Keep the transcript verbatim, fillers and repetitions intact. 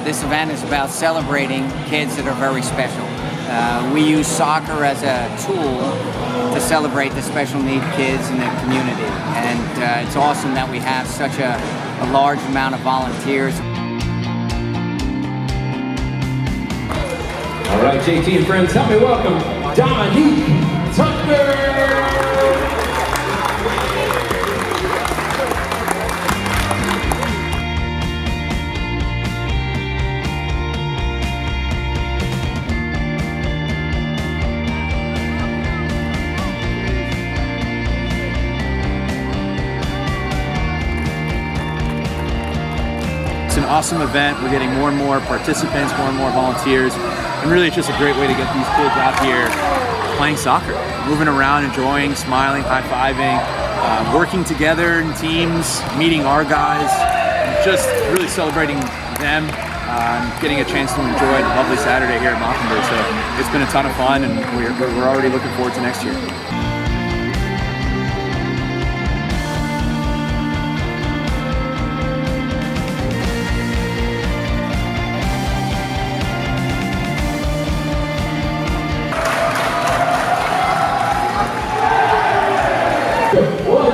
this event is about celebrating kids that are very special. Uh, we use soccer as a tool to celebrate the special need kids in the community, and uh, it's awesome that we have such a, a large amount of volunteers. All right, J T and friends, help me welcome Dominique Tucker! It's an awesome event. We're getting more and more participants, more and more volunteers, and really it's just a great way to get these kids out here playing soccer, moving around, enjoying, smiling, high-fiving, uh, working together in teams, meeting our guys, and just really celebrating them, uh, getting a chance to enjoy a lovely Saturday here at Mockingbird. So it's been a ton of fun, and we're, we're already looking forward to next year. One.